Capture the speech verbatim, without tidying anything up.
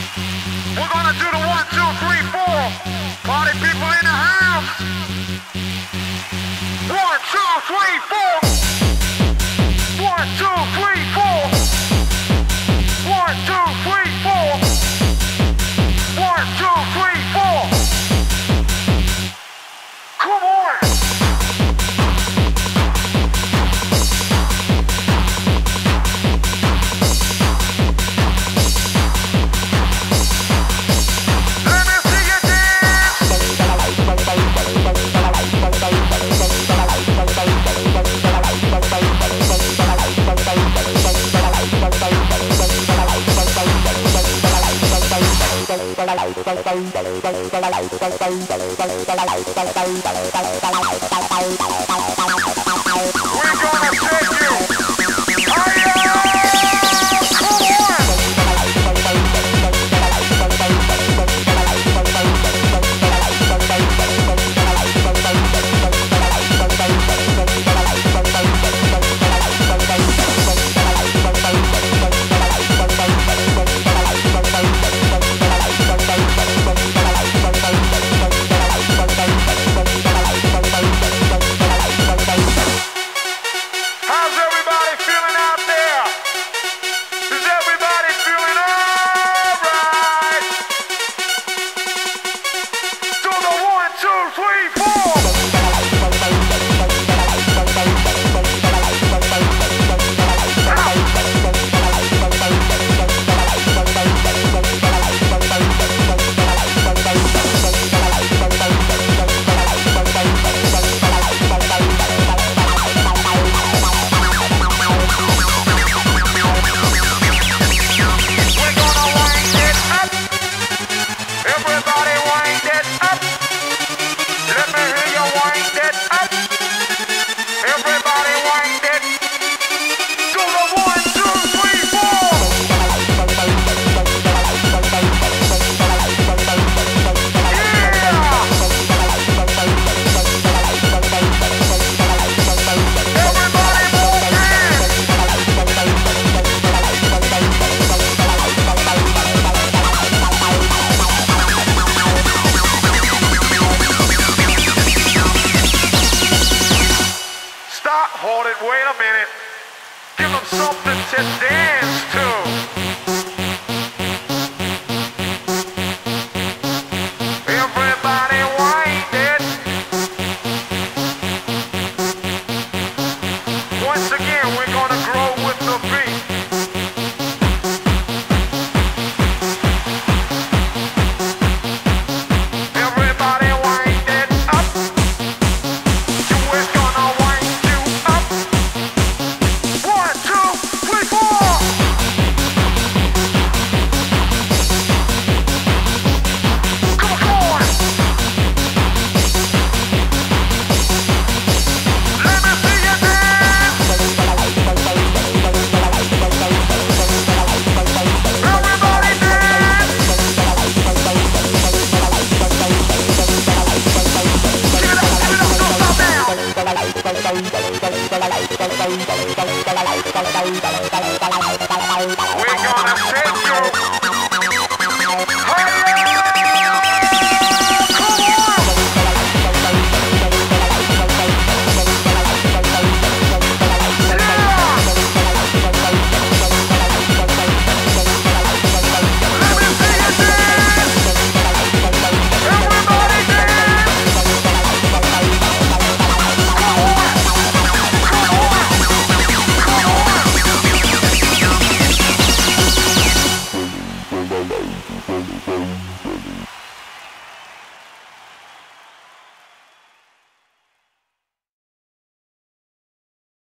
We're gonna do the one, two, three, four. Party people in the house. One, two, three, four. One, two, three, four. One, two, three, four. One, two, three, four. Come on. Hold it, wait a minute. Give them something to dance to. Everybody wind it. Once again, we're gonna grow with the beat. Everybody wind it up. You is gonna wind you up. One, two, three, four. Come on, come on. Let me see you dance. Everybody dance. Give it up, give it up, don't stop now.